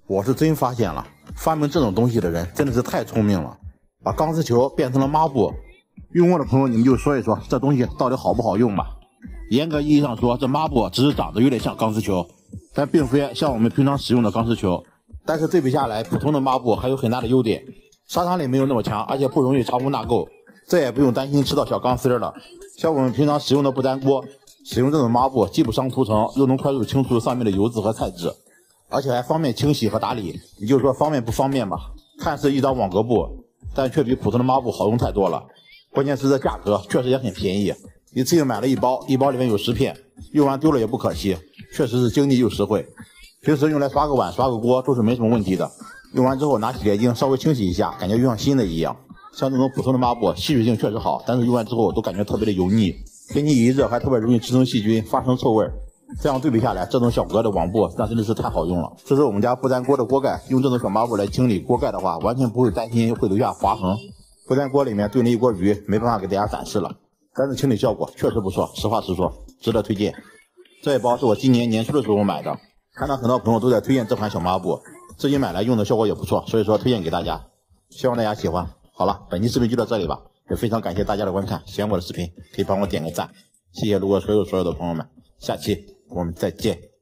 我是真发现了，发明这种东西的人真的是太聪明了，把钢丝球变成了抹布。用过的朋友，你们就说一说这东西到底好不好用吧。严格意义上说，这抹布只是长得有点像钢丝球，但并非像我们平常使用的钢丝球。但是对比下来，普通的抹布还有很大的优点，杀伤力没有那么强，而且不容易藏污纳垢，再也不用担心吃到小钢丝了。像我们平常使用的不粘锅，使用这种抹布既不伤涂层，又能快速清除上面的油渍和菜渍，而且还方便清洗和打理。也就是说方便不方便吧？看似一张网格布，但却比普通的抹布好用太多了。关键是这价格确实也很便宜，一次性买了一包，一包里面有10片，用完丢了也不可惜，确实是经济又实惠。平时用来刷个碗、刷个锅都是没什么问题的。用完之后拿洗洁精稍微清洗一下，感觉就像新的一样。像这种普通的抹布，吸水性确实好，但是用完之后都感觉特别的油腻，天气一热还特别容易滋生细菌，发生臭味。这样对比下来，这种小格的网布那真的是太好用了。这是我们家不粘锅的锅盖，用这种小抹布来清理锅盖的话，完全不会担心会留下划痕。不粘锅里面炖了一锅鱼，没办法给大家展示了，但是清理效果确实不错，实话实说，值得推荐。这一包是我今年年初的时候买的，看到很多朋友都在推荐这款小抹布，自己买来用的效果也不错，所以说推荐给大家，希望大家喜欢。好了，本期视频就到这里吧，也非常感谢大家的观看，喜欢我的视频可以帮我点个赞，谢谢路过所有的朋友们，下期我们再见。